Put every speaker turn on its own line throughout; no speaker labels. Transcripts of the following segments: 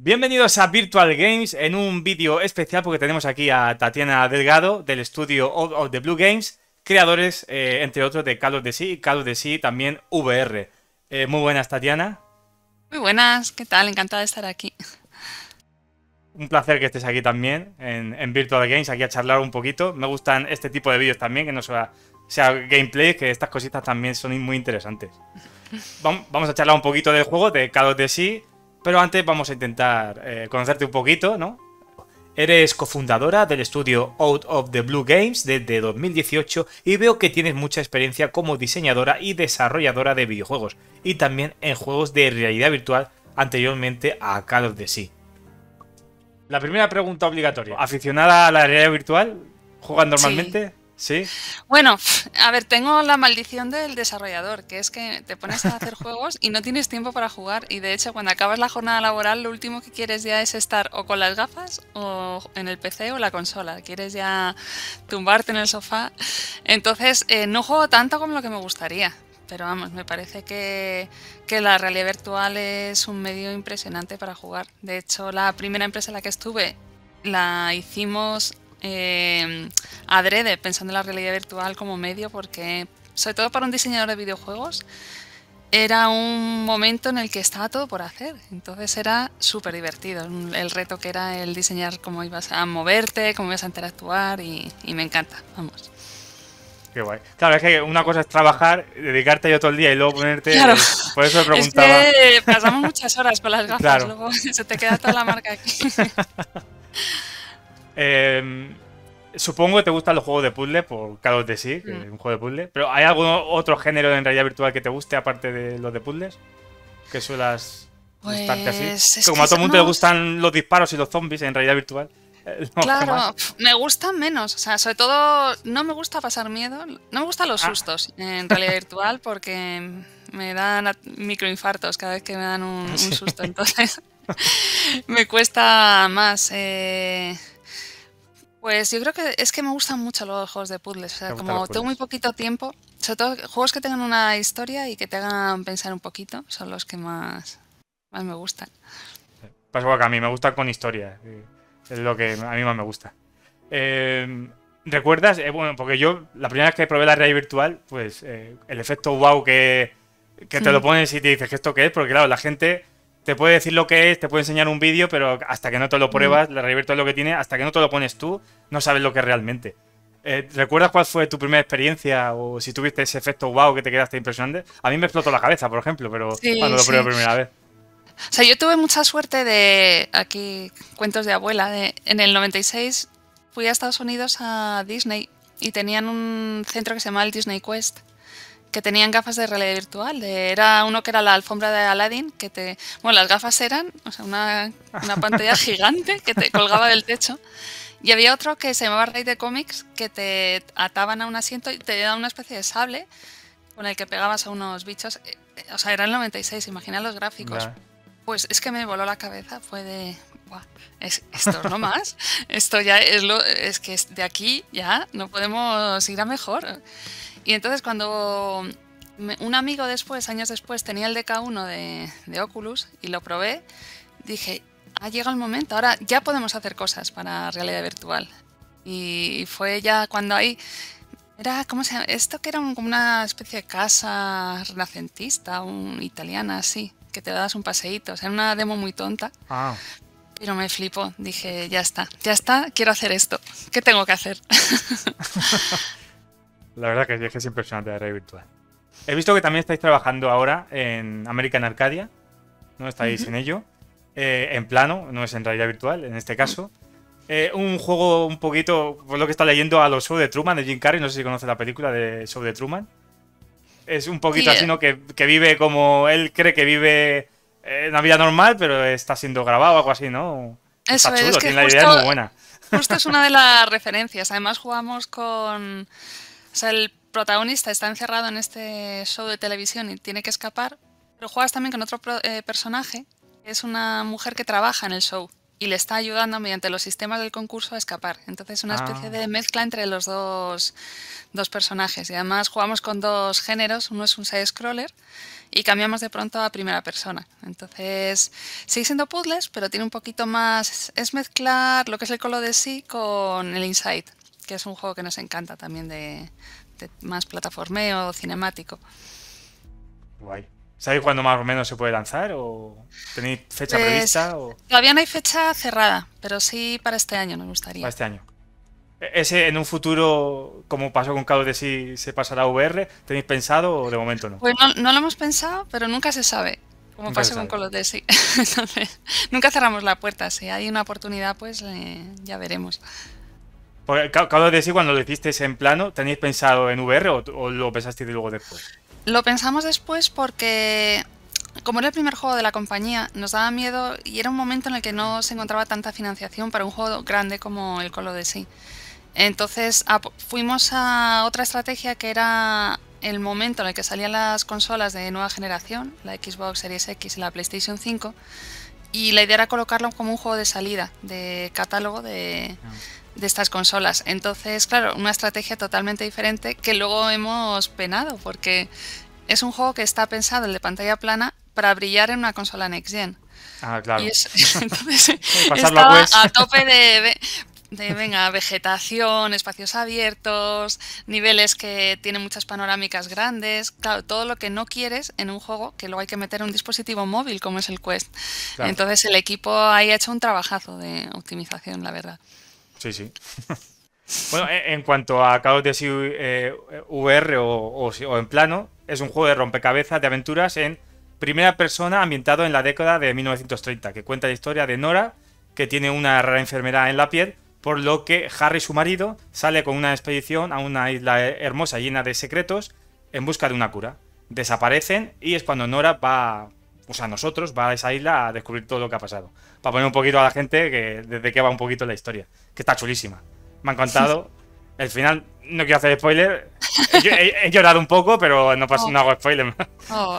Bienvenidos a Virtual Games en un vídeo especial porque tenemos aquí a Tatiana Delgado del estudio Out of the Blue Games, creadores, entre otros, de Call of the Sea y Call of the Sea también VR. Muy buenas, Tatiana.
Muy buenas, ¿qué tal? Encantada de estar aquí.
Un placer que estés aquí también en Virtual Games, aquí a charlar un poquito. Me gustan este tipo de vídeos también, que no sea gameplay, que estas cositas también son muy interesantes. Vamos a charlar un poquito del juego, de Call of the Sea, pero antes vamos a intentar conocerte un poquito, ¿no? Eres cofundadora del estudio Out of the Blue Games desde 2018 y veo que tienes mucha experiencia como diseñadora y desarrolladora de videojuegos y también en juegos de realidad virtual anteriormente a Call of the Sea. La primera pregunta obligatoria. ¿Aficionada a la realidad virtual? ¿Juegas
Sí.
normalmente? ¿Sí?
Bueno, a ver, tengo la maldición del desarrollador, que es que te pones a hacer juegos y no tienes tiempo para jugar y de hecho cuando acabas la jornada laboral lo último que quieres ya es estar o con las gafas o en el PC o la consola. Quieres ya tumbarte en el sofá. Entonces, no juego tanto como lo que me gustaría. Pero vamos, me parece que la realidad virtual es un medio impresionante para jugar. De hecho, la primera empresa en la que estuve la hicimos adrede, pensando en la realidad virtual como medio, porque sobre todo para un diseñador de videojuegos era un momento en el que estaba todo por hacer. Entonces era súper divertido el reto que era el diseñar cómo ibas a moverte, cómo ibas a interactuar y me encanta, vamos.
Qué guay. Claro, es que una cosa es trabajar, dedicarte yo todo el día y luego
Claro,
ponerte... Por eso me
es
preguntaba.
que pasamos muchas horas con las gafas,
Claro.
luego se te queda toda la marca aquí.
Eh, Supongo que te gustan los juegos de puzzle por Call of Sea, que
Mm.
es un juego de puzzle. Pero ¿hay algún otro género en realidad virtual que te guste aparte de los de puzzles? Que suelas gustarte así.
Pues
Que
es
como
que
a todo el mundo le
no.
gustan los disparos y los zombies en realidad virtual. No, ¿qué más?
Claro, me gustan menos, o sea, sobre todo no me gusta pasar miedo, no me gustan los
Ah,
sustos en realidad virtual porque me dan microinfartos cada vez que me dan un
sí.
susto, entonces me cuesta más. Pues yo creo que es que me gustan mucho los juegos de puzzles, o
Te
sea,
gustan los
como tengo muy
puzzles.
poquito tiempo, sobre todo juegos que tengan una historia y que te hagan pensar un poquito, son los que más me gustan.
Pasa igual que a mí, me gusta con historia. Es lo que a mí más me gusta. Eh, ¿Recuerdas? Bueno, porque yo la primera vez que probé la realidad virtual, pues el efecto wow que te lo pones y te dices que esto qué es, porque claro, la gente te puede decir lo que es, te puede enseñar un vídeo, pero hasta que no te lo
Mm.
pruebas, la realidad virtual lo que tiene, hasta que no te lo pones tú, no sabes lo que es realmente. ¿Recuerdas cuál fue tu primera experiencia o si tuviste ese efecto wow que te quedaste impresionante? A mí me explotó la cabeza, por ejemplo, pero cuando
Sí,
lo probé
sí.
por primera vez.
O sea, yo tuve mucha suerte de, aquí cuentos de abuela, en el 96 fui a Estados Unidos a Disney y tenían un centro que se llamaba el Disney Quest, que tenían gafas de realidad virtual. Era uno que era la alfombra de Aladdin, bueno, las gafas eran, o sea, una pantalla gigante que te colgaba del techo. Y había otro que se llamaba Rey de Comics, que te ataban a un asiento y te daban una especie de sable con el que pegabas a unos bichos. O sea, era el 96, imagina los gráficos.
Ya.
Pues es que me voló la cabeza, fue de, "Buah, esto es lo más, esto ya es que de aquí ya no podemos ir a mejor". Y entonces cuando un amigo después, años después, tenía el DK1 de Oculus y lo probé, dije, ha llegado el momento, ahora ya podemos hacer cosas para realidad virtual. Y fue ya cuando ahí, ¿cómo se llama? Esto que era como una especie de casa renacentista, italiana así, que te das un paseíto. O sea, era una demo muy tonta,
Ah,
pero me flipó. Dije, ya está, quiero hacer esto. ¿Qué tengo que hacer?
la verdad que es impresionante la realidad virtual. He visto que también estáis trabajando ahora en American Arcadia, ¿no? Estáis
Ujú.
en ello. En plano, no es en realidad virtual en este caso. Un juego un poquito, por lo que está leyendo, a los Show de Truman de Jim Carrey. No sé si conoce la película de Show de Truman. Es un poquito
Sí,
así, ¿no? Que vive como él cree que vive una vida normal, pero está siendo grabado o algo así, ¿no? Está
eso es
chulo,
que
tiene la idea es muy buena.
justo es una de las referencias. Además jugamos con... O sea, el protagonista está encerrado en este show de televisión y tiene que escapar, pero juegas también con otro personaje, que es una mujer que trabaja en el show. y le está ayudando mediante los sistemas del concurso a escapar. Entonces, una especie
Ah,
de mezcla entre los dos personajes. Y además jugamos con dos géneros. Uno es un side-scroller y cambiamos de pronto a primera persona. Entonces, sigue siendo puzzles, pero tiene un poquito más... Es mezclar lo que es el Call of Duty con el Inside, que es un juego que nos encanta también de más plataformeo cinemático.
guay. ¿Sabéis cuándo más o menos se puede lanzar? ¿O tenéis fecha
Pues
prevista? ¿O
todavía no hay fecha cerrada, pero sí para este año nos
para
gustaría.
este año? ¿Ese en un futuro, como pasó con Call of Duty, se pasará a VR? ¿Tenéis pensado o de momento no?
Pues no lo hemos pensado, pero nunca se sabe, como
Nunca se
pasó con
sabe.
Call of Duty. Entonces, nunca cerramos la puerta. Si hay una oportunidad, pues ya veremos.
Porque Call of Duty, cuando lo hicisteis en plano, ¿tenéis pensado en VR o lo pensasteis luego después?
Lo pensamos después porque, como era el primer juego de la compañía, nos daba miedo y era un momento en el que no se encontraba tanta financiación para un juego grande como el Call of Duty. Entonces fuimos a otra estrategia que era el momento en el que salían las consolas de nueva generación, la Xbox Series X y la PlayStation 5, y la idea era colocarlo como un juego de salida, de catálogo de estas consolas. Entonces, claro, una estrategia totalmente diferente que luego hemos penado, porque es un juego que está pensado, el de pantalla plana, para brillar en una consola Next Gen.
Ah,
Y
claro.
entonces
Pasarlo a
estaba
Quest.
a tope venga, vegetación, espacios abiertos, niveles que tienen muchas panorámicas grandes. Claro, todo lo que no quieres en un juego que luego hay que meter en un dispositivo móvil como es el Quest.
Claro.
Entonces el equipo ahí ha hecho un trabajazo de optimización, la verdad.
Sí, sí. Bueno, en cuanto a Call of Duty VR o en plano, es un juego de rompecabezas de aventuras en primera persona ambientado en la década de 1930, que cuenta la historia de Nora, que tiene una rara enfermedad en la piel, por lo que Harry, su marido, sale con una expedición a una isla hermosa llena de secretos en busca de una cura. Desaparecen y es cuando Nora va, o sea, nosotros, va a esa isla a descubrir todo lo que ha pasado. Para poner un poquito a la gente que desde qué va un poquito la historia, que está chulísima. Me han contado. El final, no quiero hacer spoiler. He llorado un poco, pero no,
Oh,
no hago spoiler.
oh.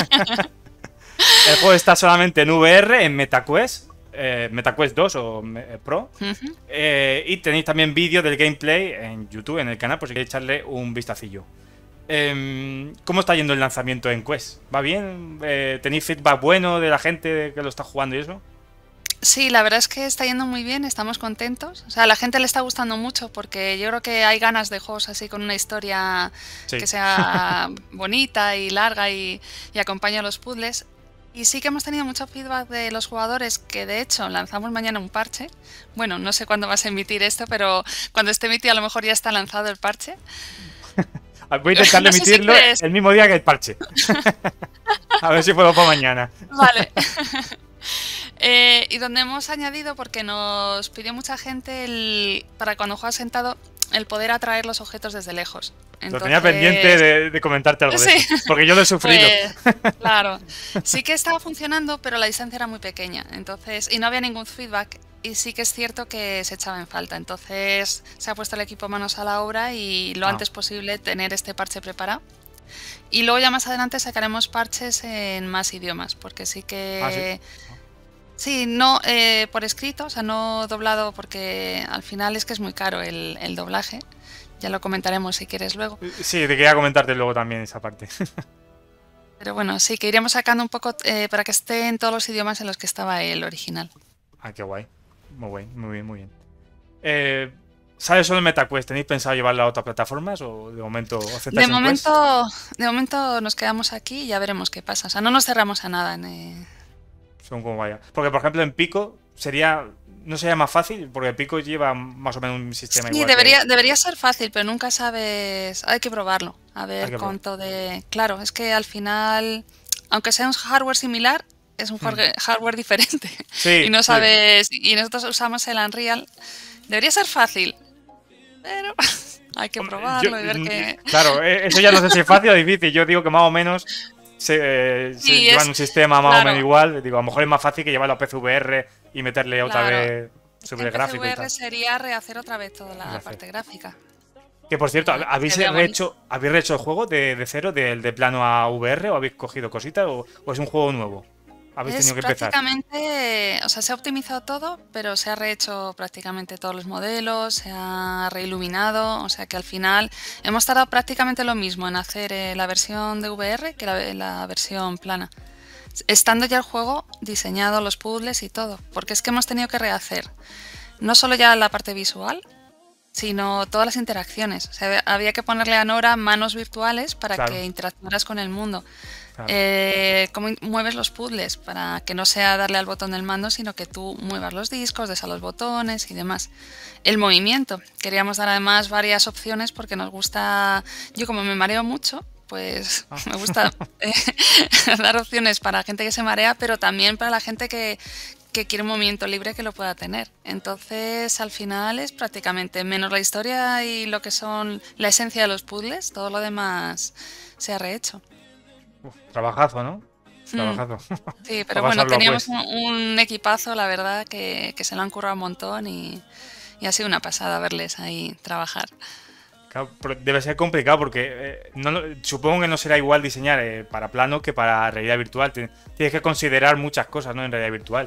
El juego está solamente en VR, en MetaQuest, MetaQuest 2 o Pro.
Ujú.
Y tenéis también vídeo del gameplay en YouTube, en el canal, por si queréis echarle un vistacillo. ¿Cómo está yendo el lanzamiento en Quest? ¿Va bien? ¿Tenéis feedback bueno de la gente que lo está jugando y eso?
Sí, la verdad es que está yendo muy bien, estamos contentos. O sea, a la gente le está gustando mucho porque yo creo que hay ganas de juegos así con una historia que
Sí.
sea bonita y larga y acompañe a los puzzles. Y sí que hemos tenido mucho feedback de los jugadores que de hecho lanzamos mañana un parche. Bueno, no sé cuándo vas a emitir esto, pero cuando esté emitido a lo mejor ya está lanzado el parche.
Voy a intentar
No sé si
emitirlo
crees.
el mismo día que el parche. A ver si puedo para mañana.
Vale. Y donde hemos añadido, porque nos pidió mucha gente para cuando juegas sentado, el poder atraer los objetos desde lejos.
Lo tenía pendiente
Entonces,
de comentarte algo de
sí,
eso. Porque yo lo he sufrido.
pues claro, sí que estaba funcionando, pero la distancia era muy pequeña. Entonces, y no había ningún feedback. Y sí que es cierto que se echaba en falta. Entonces, se ha puesto el equipo manos a la obra y lo
Ah,
antes posible tener este parche preparado. Y luego ya más adelante sacaremos parches en más idiomas, porque sí
sí.
que sí, no por escrito, o sea, no doblado porque al final es que es muy caro el doblaje. Ya lo comentaremos si quieres luego.
Sí, te quería comentarte luego también esa parte.
Pero bueno, sí, que iremos sacando un poco para que esté en todos los idiomas en los que estaba el original.
Ah, qué guay. Muy bien, muy bien, muy bien. Eh, ¿Sabes solo en MetaQuest? ¿Tenéis pensado llevarlo a otras plataformas o de momento os
De
centráis en Quest?
momento, de momento nos quedamos aquí y ya veremos qué pasa. O sea, no nos cerramos a nada.
Según cómo vaya. Porque, por ejemplo, en Pico sería. ¿No sería más fácil? Porque Pico lleva más o menos un sistema
Sí,
igual que.
debería ser fácil, pero nunca sabes. Hay que probarlo. A
Hay
ver
que probar.
cuánto de. Claro, es que al final, aunque sea un hardware similar, es un
Hmm.
hardware diferente. Y
Sí,
no
sí.
sabes. Y nosotros usamos el Unreal. Debería ser fácil, pero hay que
Hombre,
probarlo y ver qué.
claro, eso ya no sé si es fácil o difícil. Yo digo que más o menos se
Sí,
llevan un sistema más o menos
claro,
igual. Digo, a lo mejor es más fácil que llevarlo a PCVR y meterle otra
claro.
vez
Es que
subir el
en
gráfico y
PCVR
tal.
sería rehacer otra vez toda
Y
la
hacer.
parte gráfica.
Que por cierto,
Que vea bonito.
¿habéis rehecho el juego de cero, de plano a VR? ¿O habéis cogido cositas? ¿O es un juego nuevo? habéis
Es
tenido que empezar.
prácticamente, o sea, se ha optimizado todo, pero se ha rehecho prácticamente todos los modelos, se ha reiluminado, o sea que al final hemos tardado prácticamente lo mismo en hacer la versión de VR que la versión plana. Estando ya el juego diseñado, los puzzles y todo, porque es que hemos tenido que rehacer no solo ya la parte visual, sino todas las interacciones. O sea, había que ponerle a Nora manos virtuales para
Claro,
que interactuaras con el mundo.
claro.
Cómo mueves los puzzles para que no sea darle al botón del mando, sino que tú muevas los discos, des a los botones y demás. El movimiento. Queríamos dar además varias opciones porque nos gusta, yo como me mareo mucho, pues
Ah.
me gusta dar opciones para gente que se marea, pero también para la gente que quiere un movimiento libre que lo pueda tener. Entonces, al final es prácticamente menos la historia y lo que son la esencia de los puzzles, todo lo demás se ha rehecho.
Trabajazo, ¿no?
Mm,
Trabajazo.
sí,
A
pero bueno,
pasarlo
teníamos
pues.
un equipazo, la verdad, que se lo han currado un montón y ha sido una pasada verles ahí trabajar.
Claro, pero debe ser complicado porque supongo que no será igual diseñar para plano que para realidad virtual. Tienes que considerar muchas cosas, ¿no? En realidad virtual.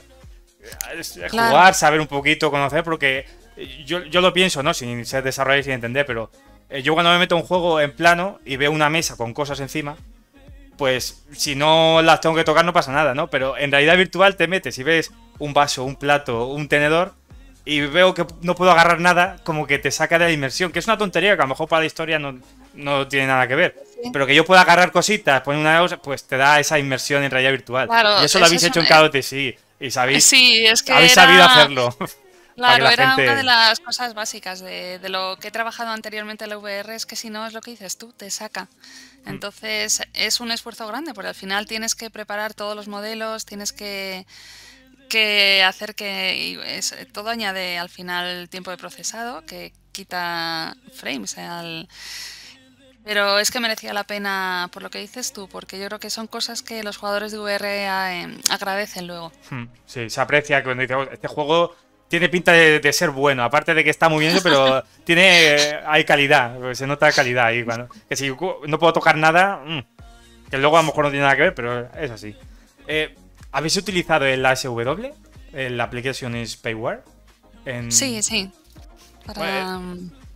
Claro,
Jugar, saber un poquito, conocer, porque yo lo pienso, ¿no? Sin ser desarrollador y sin entender, pero yo cuando me meto a un juego en plano y veo una mesa con cosas encima, pues si no las tengo que tocar no pasa nada, ¿no? Pero en realidad virtual te metes y ves un vaso, un plato, un tenedor y veo que no puedo agarrar nada, como que te saca de la inmersión, que es una tontería que a lo mejor para la historia no tiene nada que ver.
sí.
Pero que yo pueda agarrar cositas, poner una cosa, pues te da esa inmersión en realidad virtual. Y
Claro,
eso lo
eso
habéis
es
hecho en KOTC, sí. Y
sí, es que
habéis sabido
era,
hacerlo. Para que
claro,
la
era una de
gente.
las cosas básicas de lo que he trabajado anteriormente en la VR, es que si no es lo que dices tú, te saca. Entonces es un esfuerzo grande, porque al final tienes que preparar todos los modelos, tienes que hacer que todo añade al final tiempo de procesado, que quita frames. Pero es que merecía la pena por lo que dices tú, porque yo creo que son cosas que los jugadores de VR agradecen luego.
Sí, se aprecia que cuando dice, "Oh, este juego tiene pinta de ser bueno, aparte de que está muy bien, pero hay calidad, se nota calidad ahí. Que si no puedo tocar nada, que luego a lo mejor no tiene nada que ver, pero es así. ¿Habéis utilizado el ASW? La aplicación es Payware.
Sí,
En,
sí.
eh,
Para,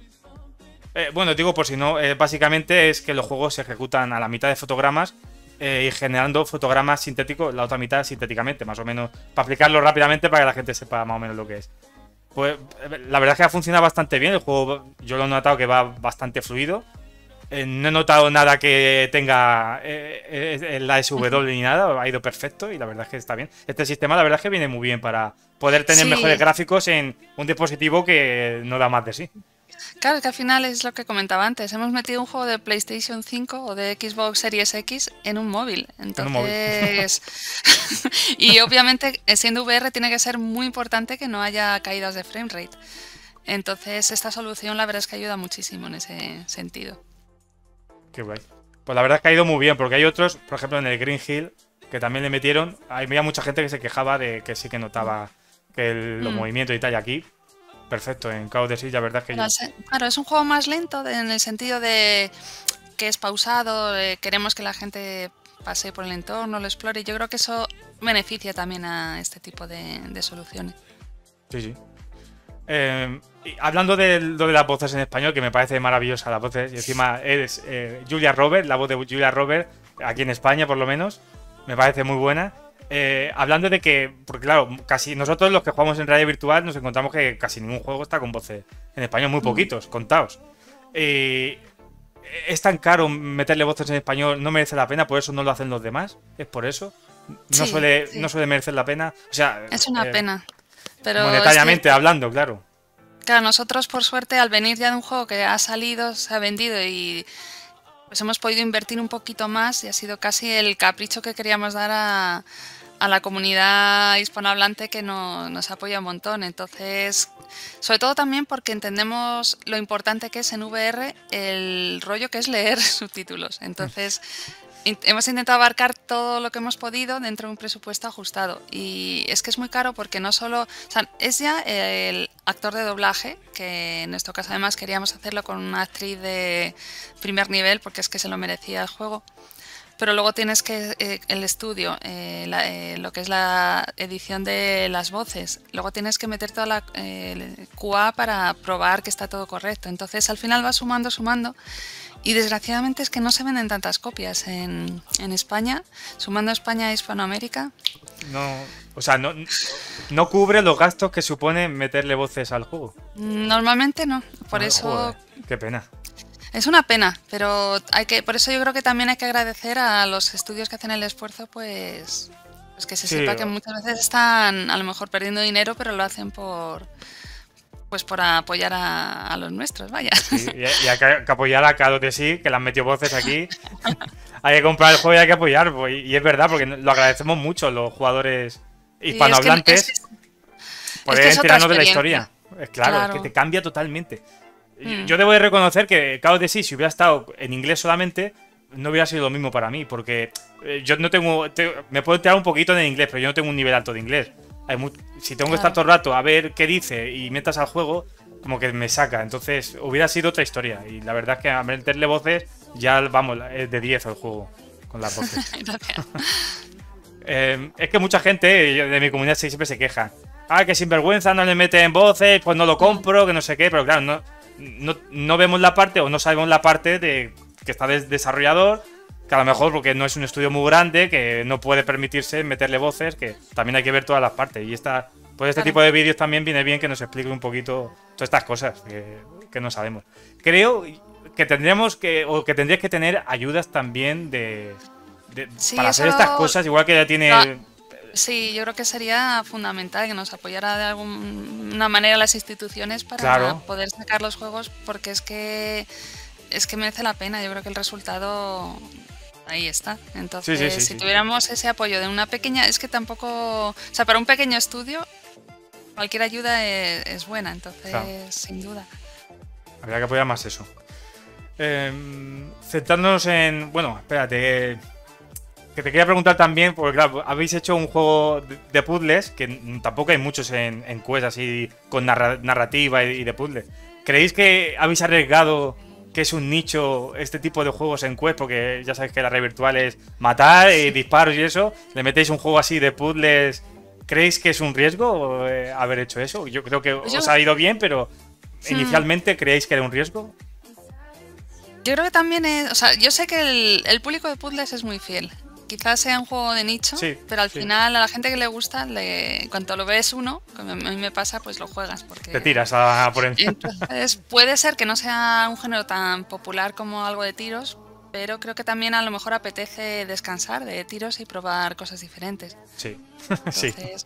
bueno, digo por si no, básicamente es que los juegos se ejecutan a la mitad de fotogramas y generando fotogramas sintéticos, la otra mitad sintéticamente, más o menos, para explicarlo rápidamente para que la gente sepa más o menos lo que es. Pues la verdad es que ha funcionado bastante bien, el juego yo lo he notado que va bastante fluido. No he notado nada que tenga el ASW ni nada, ha ido perfecto y la verdad es que está bien. Este sistema la verdad es que viene muy bien para poder tener mejores
sí,
gráficos en un dispositivo que no da más de sí.
claro, que al final es lo que comentaba antes. Hemos metido un juego de PlayStation 5 o de Xbox Series X en un móvil.
En un móvil.
Entonces, y obviamente siendo VR tiene que ser muy importante que no haya caídas de frame rate. Entonces, esta solución la verdad es que ayuda muchísimo en ese sentido.
Qué guay. Pues la verdad es que ha ido muy bien, porque hay otros, por ejemplo en el Green Hill, que también le metieron. Había mucha gente que se quejaba de que sí que notaba que los
Mm.
movimientos y tal, y aquí, perfecto. En Chaos the Sea, la verdad es que yo.
Claro, es un juego más lento en el sentido de que es pausado, queremos que la gente pase por el entorno, lo explore, y yo creo que eso beneficia también a este tipo de soluciones.
Sí, sí. Y hablando de lo de las voces en español, que me parece maravillosa las voces, y encima es Julia Roberts, la voz de Julia Roberts, aquí en España por lo menos, me parece muy buena. Hablando de que, porque claro, casi nosotros los que jugamos en realidad virtual nos encontramos que casi ningún juego está con voces en español, muy
Mm.
poquitos, contados. Es tan caro meterle voces en español, no merece la pena, por eso no lo hacen los demás, es por eso.
Sí,
No
sí,
suele merecer la pena, o sea,
es una pena. Pero es que,
monetariamente hablando, claro.
claro, nosotros por suerte al venir ya de un juego que ha salido, se ha vendido y pues hemos podido invertir un poquito más y ha sido casi el capricho que queríamos dar a la comunidad hispanohablante que nos apoya un montón. Entonces, sobre todo también porque entendemos lo importante que es en VR el rollo que es leer subtítulos. Entonces, hemos intentado abarcar todo lo que hemos podido dentro de un presupuesto ajustado. Y es que es muy caro porque no solo... O sea, es ya el actor de doblaje, que en nuestro caso además queríamos hacerlo con una actriz de primer nivel porque es que se lo merecía el juego. pero luego tienes que el estudio, lo que es la edición de las voces, luego tienes que meter toda la QA para probar que está todo correcto. Entonces al final vas sumando, sumando. Y desgraciadamente es que no se venden tantas copias en España, sumando España e Hispanoamérica.
No, o sea, no cubre los gastos que supone meterle voces al juego.
Normalmente no, por eso...
Joder, qué pena.
Es una pena, pero por eso yo creo que también hay que agradecer a los estudios que hacen el esfuerzo, pues que se sepa que muchas veces están a lo mejor perdiendo dinero, pero lo hacen por apoyar a los nuestros, vaya.
Sí, y hay que apoyar a cada de sí, que le han metido voces aquí. Hay que comprar el juego y hay que apoyar. Y es verdad, porque lo agradecemos mucho los jugadores hispanohablantes por enterarnos de la historia. Claro, es que te cambia totalmente. Yo debo de reconocer que Call of Duty, si hubiera estado en inglés solamente, no hubiera sido lo mismo para mí, porque yo no tengo... me puedo enterar un poquito en inglés, pero yo no tengo un nivel alto de inglés. Si tengo que estar todo el rato a ver qué dice y metas al juego, como que me saca. Entonces hubiera sido otra historia. Y la verdad es que a meterle voces, ya vamos, es de 10 el juego con las voces. Es que mucha gente de mi comunidad siempre se queja. Que sinvergüenza, no le meten voces, pues no lo compro, que no sé qué. Pero claro, no vemos la parte o no sabemos la parte de que está desarrollador, que a lo mejor porque no es un estudio muy grande, que no puede permitirse meterle voces, que también hay que ver todas las partes. Y este tipo de vídeos también viene bien que nos explique un poquito todas estas cosas que no sabemos. Creo que tendríais que tener ayudas también para hacer estas cosas, igual que ya tiene...
Sí, yo creo que sería fundamental que nos apoyara de alguna manera las instituciones para poder sacar los juegos, porque es que merece la pena. Yo creo que el resultado ahí está. Entonces, si tuviéramos ese apoyo de una pequeña... Es que tampoco... O sea, para un pequeño estudio, cualquier ayuda es buena. Entonces, sin duda.
Habría que apoyar más eso. Centrarnos en... Bueno, espérate... Que te quería preguntar también, porque claro, habéis hecho un juego de puzzles, que tampoco hay muchos en Quest así con narrativa y de puzzles. ¿Creéis que habéis arriesgado que es un nicho este tipo de juegos en Quest? Porque ya sabéis que la red virtual es matar y disparos y eso. ¿Le metéis un juego así de puzzles? ¿Creéis que es un riesgo haber hecho eso? Yo creo que os ha ido bien, pero inicialmente ¿creéis que era un riesgo?
Yo creo que también es... O sea, yo sé que el público de puzzles es muy fiel. Quizás sea un juego de nicho, pero al final a la gente que le gusta, en cuanto lo ves uno, como a mí me pasa, pues lo juegas. Porque
te tiras por encima.
Entonces, puede ser que no sea un género tan popular como algo de tiros, pero creo que también a lo mejor apetece descansar de tiros y probar cosas diferentes.
Sí,
entonces,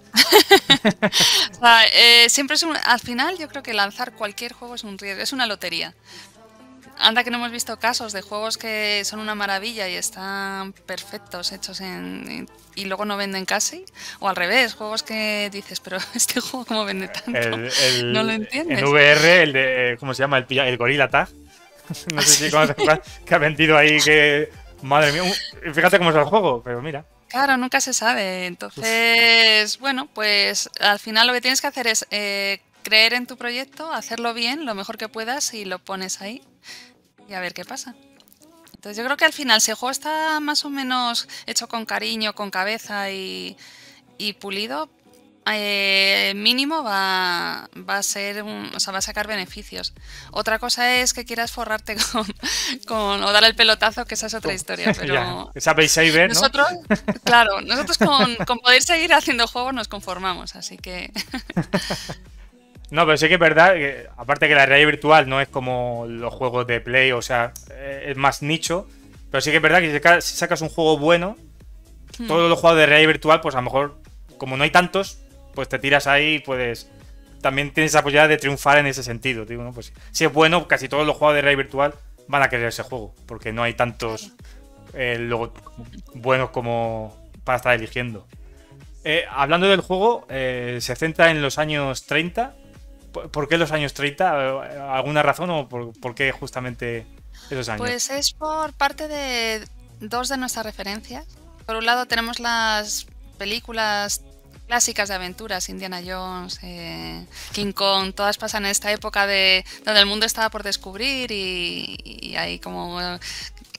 o sea, siempre al final yo creo que lanzar cualquier juego es un riesgo, es una lotería. Anda que no hemos visto casos de juegos que son una maravilla y están perfectos, hechos y luego no venden casi. O al revés, juegos que dices, pero este juego ¿cómo vende tanto? No lo entiendes.
En VR, el de, ¿cómo se llama? El Gorilla Tag. No sé si conoces que ha vendido ahí que... Madre mía, fíjate cómo es el juego, pero mira.
Claro, nunca se sabe. Entonces, bueno, pues al final lo que tienes que hacer es creer en tu proyecto, hacerlo bien, lo mejor que puedas y lo pones ahí. Y a ver qué pasa. Entonces yo creo que al final, si el juego está más o menos hecho con cariño, con cabeza y pulido, mínimo va a ser o sea, va a sacar beneficios. Otra cosa es que quieras forrarte o dar el pelotazo, que esa es otra historia. Pero
esa base saver, ¿no?
Nosotros con poder seguir haciendo juegos nos conformamos, así que...
No, pero sí que es verdad que, aparte que la realidad virtual no es como los juegos de Play, o sea, es más nicho, pero sí que es verdad que si sacas un juego bueno, todos los juegos de realidad virtual, pues a lo mejor, como no hay tantos, pues te tiras ahí y puedes... También tienes la posibilidad de triunfar en ese sentido, digo, ¿no? Pues si es bueno, casi todos los juegos de realidad virtual van a querer ese juego, porque no hay tantos luego buenos como para estar eligiendo. Hablando del juego, se centra en los años 30. ¿Por qué los años 30? ¿Alguna razón o por qué justamente esos años?
Pues es por parte de dos de nuestras referencias. Por un lado tenemos las películas clásicas de aventuras, Indiana Jones, King Kong, todas pasan en esta época donde el mundo estaba por descubrir y hay como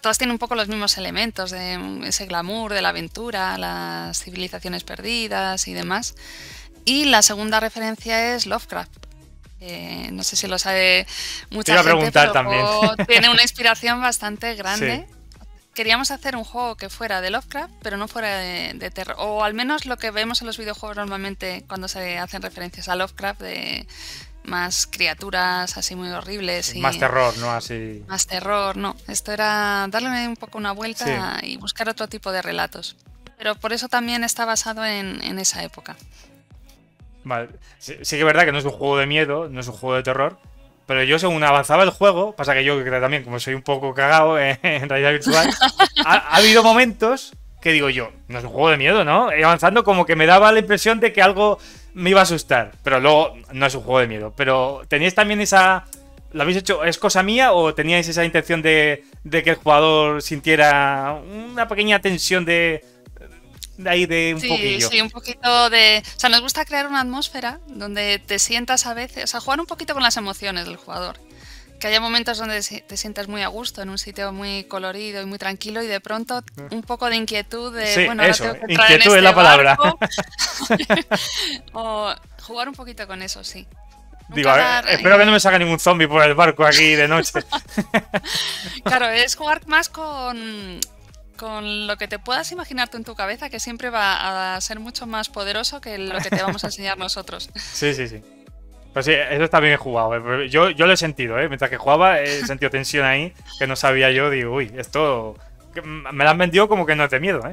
todas tienen un poco los mismos elementos de ese glamour de la aventura, las civilizaciones perdidas y demás. Y la segunda referencia es Lovecraft. No sé si lo sabe mucha gente,
preguntar
pero
también.
tiene una inspiración bastante grande.
Sí.
Queríamos hacer un juego que fuera de Lovecraft, pero no fuera de terror. O al menos lo que vemos en los videojuegos normalmente cuando se hacen referencias a Lovecraft, de más criaturas así muy horribles.
Más terror, ¿no? Así.
Más terror, no. Esto era darle un poco una vuelta y buscar otro tipo de relatos. Pero por eso también está basado en esa época.
Vale. Sí que es verdad que no es un juego de miedo, no es un juego de terror. Pero yo, según avanzaba el juego, pasa que yo también, como soy un poco cagado en realidad virtual, ha habido momentos que digo yo, no es un juego de miedo, ¿no? Y avanzando como que me daba la impresión de que algo me iba a asustar. Pero luego no es un juego de miedo. Pero ¿teníais también esa... ¿Lo habéis hecho? ¿Es cosa mía o teníais esa intención de que el jugador sintiera una pequeña tensión de ahí de un poquillo?
Sí, un poquito de... O sea, nos gusta crear una atmósfera donde te sientas a veces... O sea, jugar un poquito con las emociones del jugador. Que haya momentos donde te sientas muy a gusto, en un sitio muy colorido y muy tranquilo, y de pronto un poco de inquietud de...
Sí,
bueno, ahora
eso,
tengo que entrar
inquietud
en
es la palabra.
O jugar un poquito con eso, sí.
Digo, espero que no me salga ningún zombie por el barco aquí de noche.
Claro, es jugar más con lo que te puedas imaginar tú en tu cabeza, que siempre va a ser mucho más poderoso que lo que te vamos a enseñar nosotros.
Sí. Pues sí, eso está bien jugado. Yo lo he sentido, ¿eh? Mientras que jugaba he sentido tensión ahí, que no sabía yo. Digo, uy, esto me lo han vendido como que no es de miedo,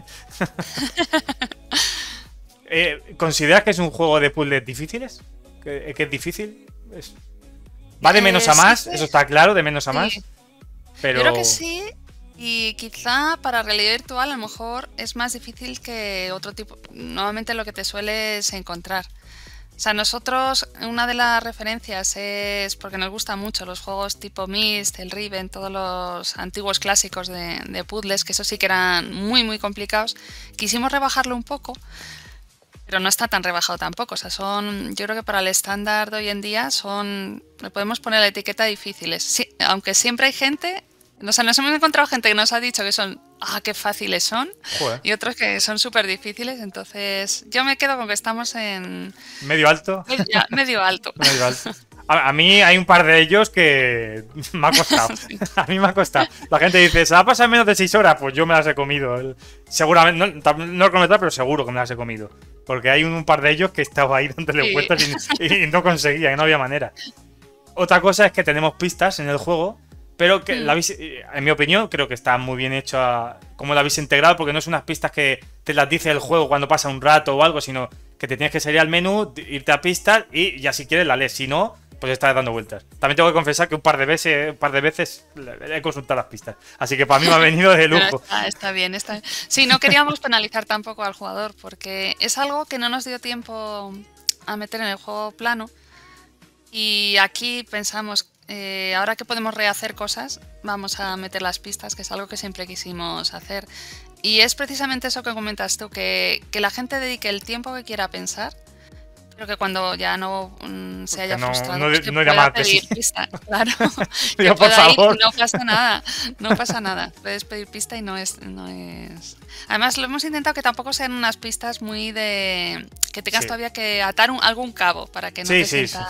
¿eh? ¿Consideras que es un juego de puzzles difíciles? ¿Que es difícil? Va de menos a más,
sí,
eso está claro, de menos a más. Pero...
Yo creo que sí. Y quizá para realidad virtual a lo mejor es más difícil que otro tipo. Normalmente lo que te sueles encontrar. O sea, nosotros, una de las referencias es porque nos gustan mucho los juegos tipo Myst, el Riven, todos los antiguos clásicos de puzzles, que eso sí que eran muy, muy complicados. Quisimos rebajarlo un poco, pero no está tan rebajado tampoco. O sea, yo creo que para el estándar de hoy en día le podemos poner la etiqueta difíciles. Sí, aunque siempre hay gente... O sea, nos hemos encontrado gente que nos ha dicho que son, qué fáciles son,
Joder.
Y otros que son súper difíciles, entonces yo me quedo con que estamos en...
¿Medio alto?
Medio alto.
Medio alto. A mí hay un par de ellos que me ha costado. Sí. A mí me ha costado. La gente dice, ¿se va a pasar menos de 6 horas? Pues yo me las he comido. Seguramente, no lo comentar, pero seguro que me las he comido. Porque hay un par de ellos que estaba ahí dándole vueltas y no conseguía, que no había manera. Otra cosa es que tenemos pistas en el juego, pero que en mi opinión creo que está muy bien hecho como la habéis integrado, porque no es unas pistas que te las dice el juego cuando pasa un rato o algo, sino que te tienes que salir al menú, irte a pistas y ya si quieres la lees. Si no, pues estás dando vueltas. También tengo que confesar que un par de veces he consultado las pistas. Así que para mí me ha venido de lujo.
Está bien. Sí, no queríamos penalizar tampoco al jugador, porque es algo que no nos dio tiempo a meter en el juego plano. Y aquí pensamos, ahora que podemos rehacer cosas, vamos a meter las pistas, que es algo que siempre quisimos hacer. Y es precisamente eso que comentas tú, que la gente dedique el tiempo que quiera a pensar, pero que cuando ya no se haya frustrado, pues que pueda pedir pista. Claro, que
por favor.
No pasa nada. Puedes pedir pista y no es... Además, lo hemos intentado que tampoco sean unas pistas muy de... Que tengas todavía que atar algún cabo para que no te sientas...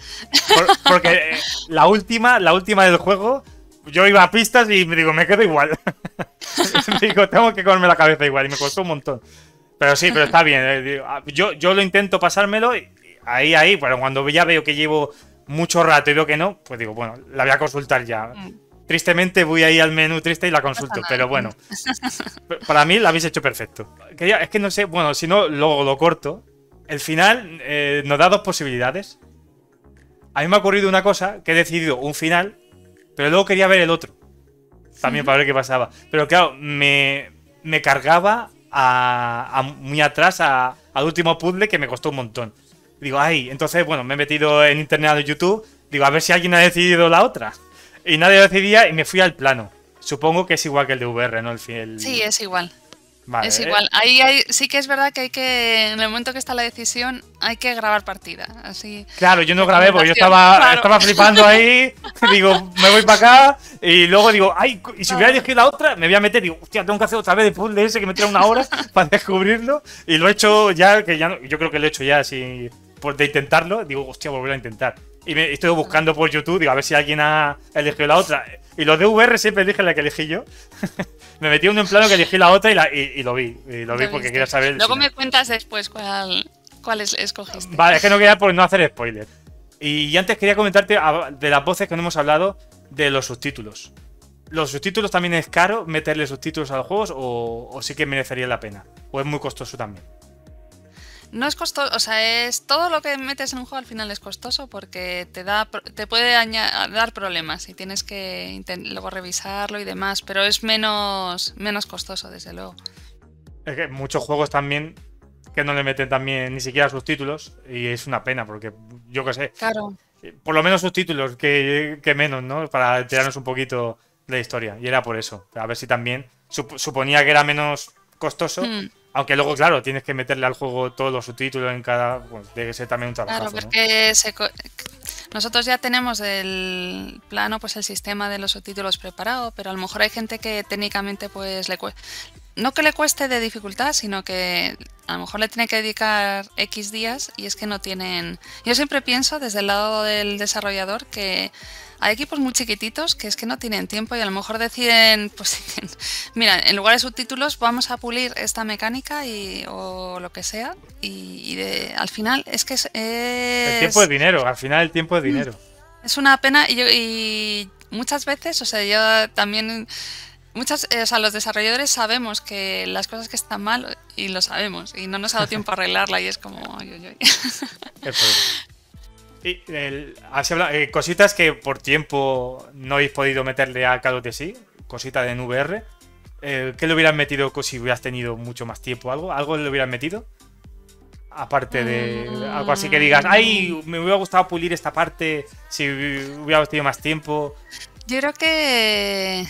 Porque la última del juego, yo iba a pistas y me digo, me quedo igual. Digo, tengo que comerme la cabeza igual y me costó un montón. Pero sí, pero está bien. Yo lo intento pasármelo y ahí, pero cuando ya veo que llevo mucho rato y veo que no, pues digo, bueno, la voy a consultar ya. Tristemente voy ahí al menú triste y la consulto, pero bueno. Para mí la habéis hecho perfecto. Es que no sé, bueno, si no, luego lo corto. El final nos da dos posibilidades. A mí me ha ocurrido una cosa, que he decidido un final, pero luego quería ver el otro. También para ver qué pasaba. Pero claro, me cargaba muy atrás al último puzzle, que me costó un montón. Digo, entonces, bueno, me he metido en internet, en YouTube. Digo, a ver si alguien ha decidido la otra. Y nadie lo decidía y me fui al plano. Supongo que es igual que el de VR, ¿no?
Sí, es igual. Es
Vale,
igual. Sí que es verdad que en el momento que está la decisión, hay que grabar partida. Así,
claro, yo no grabé porque yo
recomendación. Claro.
estaba flipando ahí. Digo, me voy para acá. Y luego digo, ay, y si hubiera
Claro.
elegido la otra, me voy a meter. Digo, hostia, tengo que hacer otra vez el puzzle ese que me tira una hora para descubrirlo. Y lo he hecho ya, que ya yo creo que lo he hecho ya así, por de intentarlo. Digo, hostia, volver a intentar. Y me estoy buscando por YouTube, digo, a ver si alguien ha elegido la otra. Y los de VR siempre dije la que elegí yo. Me metí uno en plano que elegí la otra y lo vi. Y lo vi
Lo
porque
viste.
quería saber el
Luego
final.
me cuentas después cuál escogiste.
Vale, es que no quería por no hacer spoiler. Y antes quería comentarte de las voces que no hemos hablado de los subtítulos. ¿Los subtítulos también es caro meterle subtítulos a los juegos o sí que merecería la pena? ¿O es muy costoso también?
No es costoso, o sea, es todo lo que metes en un juego al final es costoso porque te puede dar problemas y tienes que luego revisarlo y demás, pero es menos costoso, desde luego.
Es que muchos juegos también que no le meten también ni siquiera subtítulos y es una pena porque yo qué sé,
Claro.
por lo menos subtítulos que menos, ¿no? Para enterarnos un poquito de la historia. Y era por eso. A ver si también suponía que era menos costoso.
Hmm.
Aunque luego, claro, tienes que meterle al juego todos los subtítulos en cada. Bueno, debe ser también un
Claro,
trabajazo, ¿no?
porque nosotros ya tenemos el plano, pues el sistema de los subtítulos preparado, pero a lo mejor hay gente que técnicamente pues no que le cueste de dificultad, sino que a lo mejor le tiene que dedicar X días y es que no tienen. Yo siempre pienso desde el lado del desarrollador que hay equipos muy chiquititos que es que no tienen tiempo y a lo mejor deciden, pues mira, en lugar de subtítulos vamos a pulir esta mecánica o lo que sea al final es que
El tiempo es dinero, al final el tiempo es dinero.
es una pena y muchas veces, o sea, yo también o sea, los desarrolladores sabemos que las cosas que están mal y lo sabemos y no nos ha dado tiempo a arreglarla y es como ay, ay, ay.
El problema. Y cositas que por tiempo no habéis podido meterle a Call of Duty, cositas de VR. ¿Qué le hubieran metido si hubieras tenido mucho más tiempo? ¿Algo le hubieran metido? Aparte de algo así que digas, ay, me hubiera gustado pulir esta parte si hubiera tenido más tiempo.
Yo creo que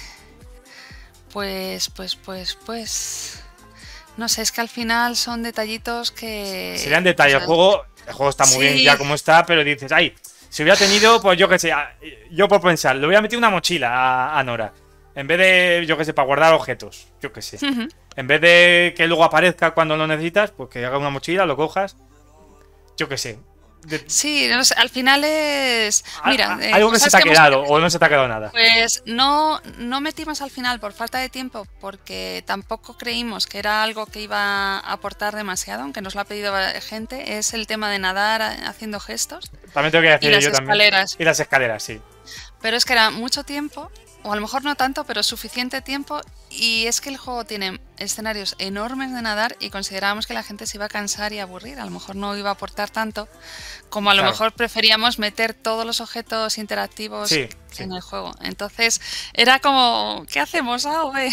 no sé, es que al final son detallitos que
Serían detalles.
o sea,
El juego está muy bien
sí,
ya como está, pero dices, ay, si hubiera tenido, pues yo qué sé, yo por pensar, le hubiera metido una mochila a Nora. En vez de, yo qué sé, para guardar objetos, yo qué sé.
ujú.
En vez de que luego aparezca cuando lo necesitas, pues que haga una mochila, lo cojas, yo qué sé.
Sí, no sé, al final es mira,
Algo que se
cosas
te ha
que hemos.
quedado o no se te ha quedado nada.
Pues no metimos al final por falta de tiempo, porque tampoco creímos que era algo que iba a aportar demasiado, aunque nos lo ha pedido gente, es el tema de nadar haciendo gestos
También tengo que
y
decir
las
yo también.
escaleras.
Y las escaleras, sí.
Pero es que era mucho tiempo, o a lo mejor no tanto, pero suficiente tiempo, y es que el juego tiene escenarios enormes de nadar y considerábamos que la gente se iba a cansar y aburrir, a lo mejor no iba a aportar tanto, como a lo
Claro.
mejor preferíamos meter todos los objetos interactivos
Sí, sí.
en el juego. Entonces era como, ¿qué hacemos? A o B?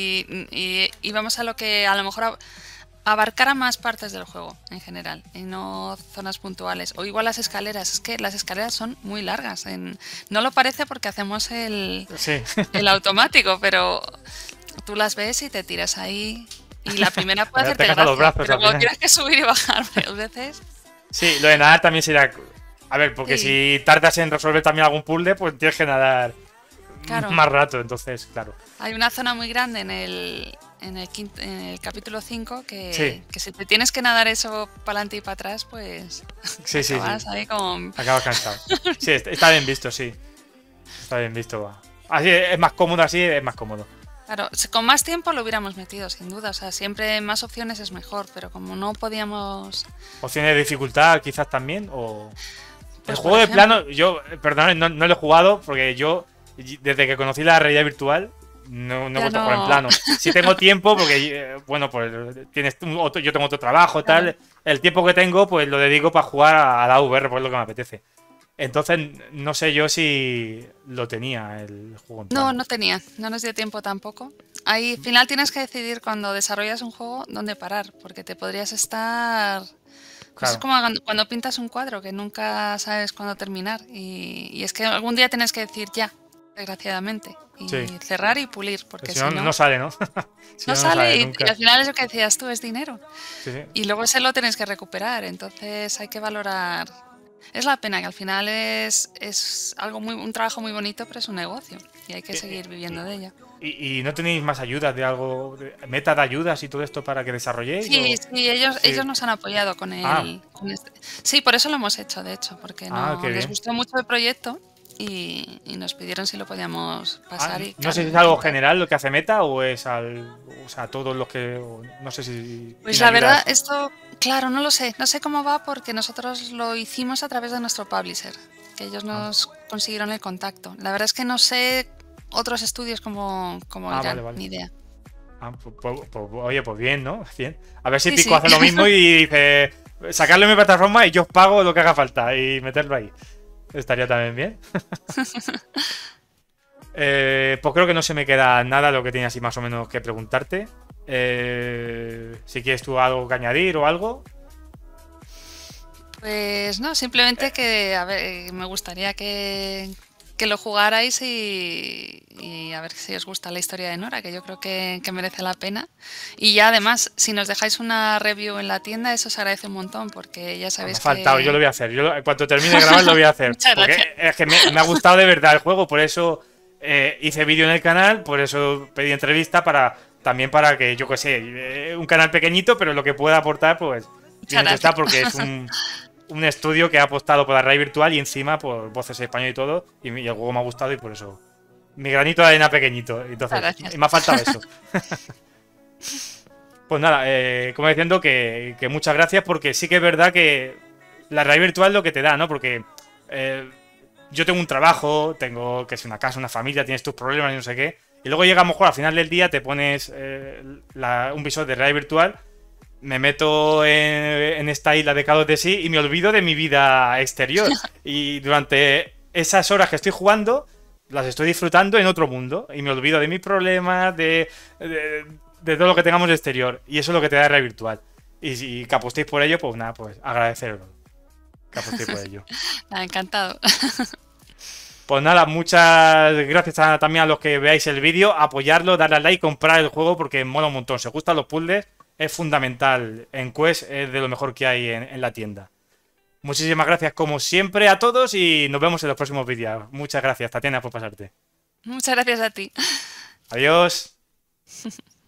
Y íbamos a lo que a lo mejor abarcara más partes del juego en general y no zonas puntuales. O igual las escaleras, es que las escaleras son muy largas. No lo parece porque hacemos
Sí.
el automático, pero tú las ves y te tiras ahí. Y la primera puede
Te
hacerte
cansan los
gracia,
brazos
pero
al
cuando
final.
tienes que subir y bajar varias veces.
Sí, lo de nadar también sería. A ver, porque
Sí,
si tardas en resolver también algún puzzle, pues tienes que nadar
claro.
más rato, entonces, claro.
Hay una zona muy grande en el capítulo 5
Sí.
que si te tienes que nadar eso para adelante y para atrás, pues
Sí, sí,
acabas
sí.
ahí con.
Acabas cansado. Sí, está bien visto, sí. Está bien visto, va. Así es más cómodo, así es más cómodo.
Claro, con más tiempo lo hubiéramos metido, sin duda. O sea, siempre más opciones es mejor, pero como no podíamos.
Opciones de dificultad, quizás también, o. El
Pues por
juego de
ejemplo.
plano, yo, perdón, no lo he jugado porque yo, desde que conocí la realidad virtual, no he
Ya
vuelto a jugar en
no.
plano. Si tengo tiempo, porque, bueno, pues yo tengo otro trabajo,
Claro.
tal. El tiempo que tengo, pues lo dedico para jugar a la VR, pues es lo que me apetece. Entonces, no sé yo si lo tenía el juego en
No,
plano.
no tenía, no nos dio tiempo tampoco. Ahí, al final tienes que decidir cuando desarrollas un juego dónde parar, porque te podrías estar. Pues es
Claro.
como cuando pintas un cuadro, que nunca sabes cuándo terminar. Y es que algún día tienes que decir ya. desgraciadamente. Y
Sí.
cerrar y pulir, porque
Si
si
no,
no,
no sale, ¿no? Si
no
no, no
sale
sale
y
nunca.
al final es lo que decías tú, es dinero.
Sí, sí.
Y luego se lo tenéis que recuperar, entonces hay que valorar. Es la pena que al final es algo un trabajo muy bonito, pero es un negocio y hay que seguir viviendo de ello.
¿Y no tenéis más ayudas de algo, meta de ayudas y todo esto para que desarrolléis?
Sí, sí, ellos
Sí.
nos han apoyado con
Ah,
con este. Sí, por eso lo hemos hecho, de hecho, porque
qué
no les
bien.
gustó mucho el proyecto y nos pidieron si lo podíamos pasar y
No
claro,
sé si es algo
encantado.
general lo que hace Meta o es o sea, todos los que, no sé si
Pues
tiene
la verdad,
ayudas.
esto, claro, no lo sé, no sé cómo va porque nosotros lo hicimos a través de nuestro publisher, que ellos
Ah,
nos consiguieron el contacto. La verdad es que no sé otros estudios cómo
vale,
irán,
vale.
ni idea.
Oye, pues bien, ¿no? Bien. A ver si
Sí,
Pico
sí.
hace lo mismo y dice, sacarlo en mi plataforma y yo os pago lo que haga falta y meterlo ahí. Estaría también bien. Pues creo que no se me queda nada lo que tenía así más o menos que preguntarte. Si quieres tú algo que añadir o algo.
Pues no, simplemente que, a ver, me gustaría que lo jugarais y a ver si os gusta la historia de Nora, que yo creo que merece la pena. Y ya además, si nos dejáis una review en la tienda, eso se agradece un montón, porque ya
Me ha
sabéis
faltado, yo lo
que...
voy a hacer. En cuanto termine de grabar lo voy a hacer.
Muchas gracias.
Porque es que me ha gustado de verdad el juego, por eso hice vídeo en el canal, por eso pedí entrevista también para que, yo qué sé, un canal pequeñito, pero lo que pueda aportar, pues
Muchas
bien hecho está,
gracias.
porque es un estudio que ha apostado por la realidad virtual y encima por voces en español y todo, y el juego me ha gustado y por eso mi granito de arena pequeñito.
Muchas
Entonces,
gracias.
y me ha faltado eso. Pues nada, como diciendo que muchas gracias porque sí que es verdad que la realidad virtual es lo que te da, ¿no? Porque eh, yo tengo un trabajo, tengo que es una casa, una familia, tienes tus problemas y no sé qué. Y luego llega a lo mejor al final del día, te pones un visor de realidad virtual, me meto en esta isla de Call of Duty y me olvido de mi vida exterior. Y durante esas horas que estoy jugando, las estoy disfrutando en otro mundo. Y me olvido de mis problemas, de todo lo que tengamos exterior. Y eso es lo que te da la realidad virtual. Y si que apostéis por ello, pues nada, pues agradecerlo. Que apostéis por ello.
Nada, encantado.
Pues nada, muchas gracias también a los que veáis el vídeo, apoyarlo, darle al like, comprar el juego porque mola un montón. Si os gustan los puzzles, es fundamental. En Quest es de lo mejor que hay en la tienda. Muchísimas gracias como siempre a todos y nos vemos en los próximos vídeos. Muchas gracias, Tatiana, por pasarte.
Muchas gracias a ti.
Adiós.